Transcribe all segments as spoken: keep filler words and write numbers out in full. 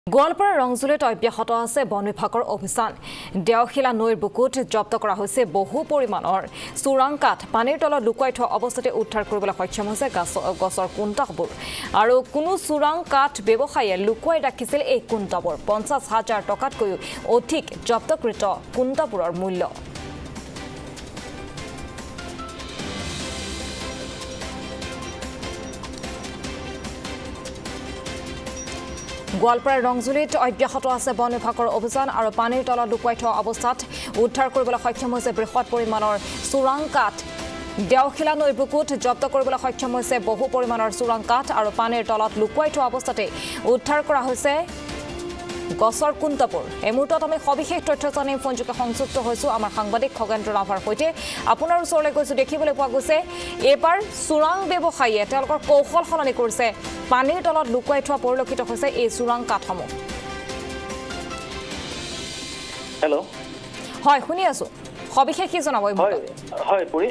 গোৱালপাৰা ৰংজুলিত অব্যাহত আছে বন বিভাগৰ অভিযান দেওখিলা নৈৰ বুকুত জব্দ কৰা হৈছে বহু পৰিমাণৰ চোৰাং কাঠ পানীৰ তলত লুকুৱাই থোৱা অৱস্থাতে উদ্ধাৰ কৰিবলৈ সক্ষম হৈছে গছৰ কুণ্টাবোৰ আৰু কোনো চোৰাং কাঠ ব্যৱসায়ীয়ে লুকুৱাই ৰাখিছিল এই কুণ্টাবোৰ পঞ্চাছ হাজাৰ টকাতকৈও অধিক জব্দকৃত কুণ্টাবোৰৰ মূল্য গোৱালপাৰা ৰংজুলিত অব্যাহত আছে বন বিভাগৰ অভিযান আৰু পানীৰ তলত লুকুৱাই থোৱা অৱস্থাত উদ্ধাৰ কৰিবলৈ সক্ষম হৈছে বৃহৎ পৰিমাণৰ চোৰাং কাঠ দেওখিলা নৈৰ বুকুত জব্দ কৰিবলৈ সক্ষম হৈছে বহু পৰিমাণৰ চোৰাং কাঠ আৰু পানীৰ তলত লুকুৱাই থোৱা অৱস্থাতে উদ্ধাৰ কৰা হৈছে গছৰ কুণ্টাবোৰ এই মুহূৰ্তত আমি সবিশেষ তথ্য জানিম ফোনযোগে সংযুক্ত হৈছো আমাৰ সাংবাদিক খগেন্দ্ৰ ৰাভাৰ সৈতে আপোনাৰ ওচৰলৈ গৈছো দেখিবলৈ পোৱা গৈছে এবাৰ চোৰাং ব্যৱসায়ীয়ে তেওঁলোকৰ কৌশল সলনি কৰিছে পানীৰ তলত লুকুৱাই থোৱা পৰিলক্ষিত হৈছে এই চোৰাং কাঠসমূহ হেল্ল' হয় শুনি আছো সবিশেষ কি জনাব হয় হয় পুৰি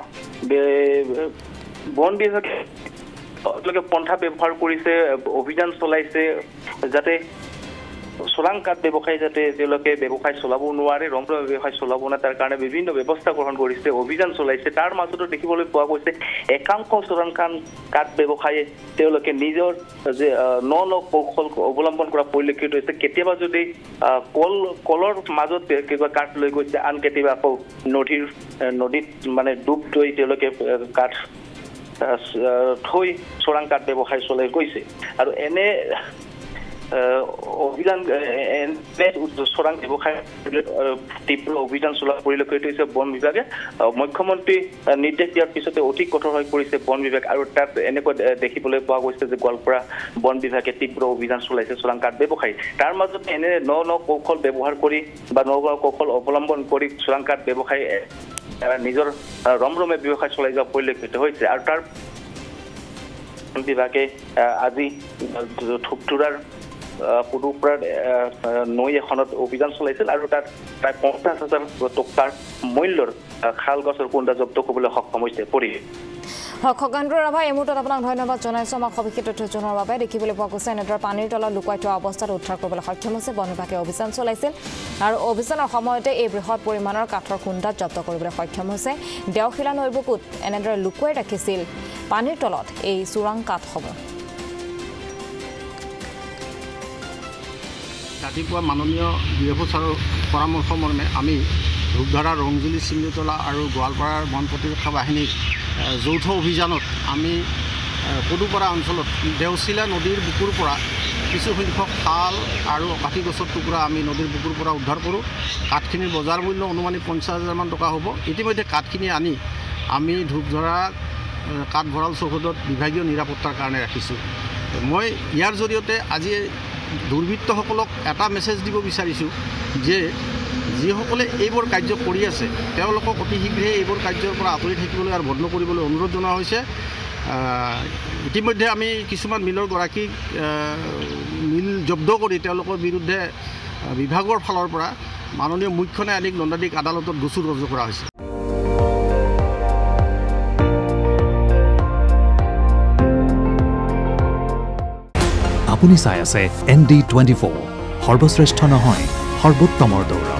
বন বিভাগে তেওঁলোকে পন্থা ব্যৱহাৰ কৰিছে অভিযান চলাইছে যাতে চোৰাং কাঠ ব্যৱসায়ী যাতে তেওঁলোকে ব্যৱসায় চলাব নোৱাৰে ৰং ব্যৱসায় চলাব না তাৰ কাৰণে বিভিন্ন ব্যৱস্থা গ্ৰহণ কৰিছে অভিযান চলাইছে তাৰ মাজতো দেখিবলৈ পোৱা গৈছে একাংশ চোৰাং কাঠ ব্যৱসায়ীয়ে তেওঁলোকে নিজৰ যে ন ন কৌশল অৱলম্বন কৰা পৰিলক্ষিত হৈছে কেতিয়াবা যদি কল কলৰ মাজত কিবা কাঠ লৈ গৈছে আন কেতিয়াবা আকৌ নদীৰ নদীত মানে ডুব থৈ তেওঁলোকে কাঠ থৈ চোৰাং কাঠ ব্যৱসায় চলাই গৈছে আৰু এনে অভিযান চোৰাং ব্যৱসায় তীব্ৰ অভিযান চলোৱা পৰিলক্ষিত হৈছে বন বিভাগে মুখ্যমন্ত্ৰী নিৰ্দেশ দিয়াৰ পিছতে অধিক কঠোৰ হৈ পৰিছে বন বিভাগ আৰু তাত এনেকৈ দেখিবলৈ পোৱা গৈছে যে গোৱালপাৰা বন বিভাগে তীব্ৰ অভিযান চলাইছে চোৰাং কাঠ ব্যৱসায়ী তাৰ মাজতে এনে ন ন কৌশল ব্যৱহাৰ কৰি বা ন ন কৌশল অৱলম্বন কৰি চোৰাং কাঠ ব্যৱসায়ী নিজৰ ৰমৰমে ব্যৱসায় চলাই যোৱা পৰিলক্ষিত হৈছে আৰু তাৰ বিভাগে আজি ধুপথুৰাৰ পুৰুপৰাৰ নৈ এখনত অভিযান চলাইছিল আৰু তাত প্ৰায় পঞ্চাছ হাজাৰ টকাৰ মূল্যৰ শাল গছৰ কুণ্টা জব্দ কৰিবলৈ সক্ষম হৈছে পৰি খগেন্দ্ৰ ৰাভা এই মুহূৰ্তত আপোনাক ধন্যবাদ জনাইছো আমাক সবিশেষ তথ্য জনোৱাৰ বাবে দেখিবলৈ পোৱা গৈছে এনেদৰে পানীৰ তলত লুকুৱাই থোৱা অৱস্থাত উদ্ধাৰ কৰিবলৈ সক্ষম হৈছে বন বিভাগে অভিযান চলাইছিল আৰু অভিযানৰ সময়তে এই বৃহৎ পৰিমাণৰ কাঠৰ কুণ্টাত জব্দ কৰিবলৈ সক্ষম হৈছে দেওখিলা নৈৰ বুকুত এনেদৰে লুকুৱাই ৰাখিছিল পানীৰ তলত এই চোৰাং কাঠসমূহ ৰাতিপুৱা মাননীয় ডি এফ অ' ছাৰৰ পৰামৰ্শ মৰ্মে আমি ধূপধাৰা ৰংজুলি চিমলিতলা আৰু গোৱালপাৰাৰ বন প্ৰতিৰক্ষা বাহিনীৰ যৌথ অভিযানত আমি পদুপাৰা অঞ্চলত দেওচিলা নদীৰ বুকুৰ পৰা কিছু সংখ্যক শাল আৰু কাঠি গছৰ টুকুৰা আমি নদীৰ বুকুৰ পৰা উদ্ধাৰ কৰোঁ কাঠখিনিৰ বজাৰ মূল্য অনুমানিক পঞ্চাছ হাজাৰমান টকা হ'ব ইতিমধ্যে কাঠখিনি আনি আমি ধূপধাৰা কাঠ ভঁৰাল চৌহদত বিভাগীয় নিৰাপত্তাৰ কাৰণে ৰাখিছোঁ মই ইয়াৰ জৰিয়তে আজি দুৰ্বৃত্তসকলক এটা মেছেজ দিব বিচাৰিছোঁ যে যিসকলে এইবোৰ কাৰ্য কৰি আছে তেওঁলোকক অতি শীঘ্ৰে এইবোৰ কাৰ্যৰ পৰা আঁতৰি থাকিবলৈ আৰু বন্ধ কৰিবলৈ অনুৰোধ জনোৱা হৈছে ইতিমধ্যে আমি কিছুমান মিলৰ গৰাকীক মিল জব্দ কৰি তেওঁলোকৰ বিৰুদ্ধে বিভাগৰ ফালৰ পৰা মাননীয় মুখ্য ন্যায়াধীশ দণ্ডাধীশ আদালতত গোচৰ ৰুজু কৰা হৈছে আপুনি চাই আছে এন ডি টুৱেণ্টি ফ'ৰ সৰ্বশ্ৰেষ্ঠ নহয় সৰ্বোত্তমৰ দৌৰা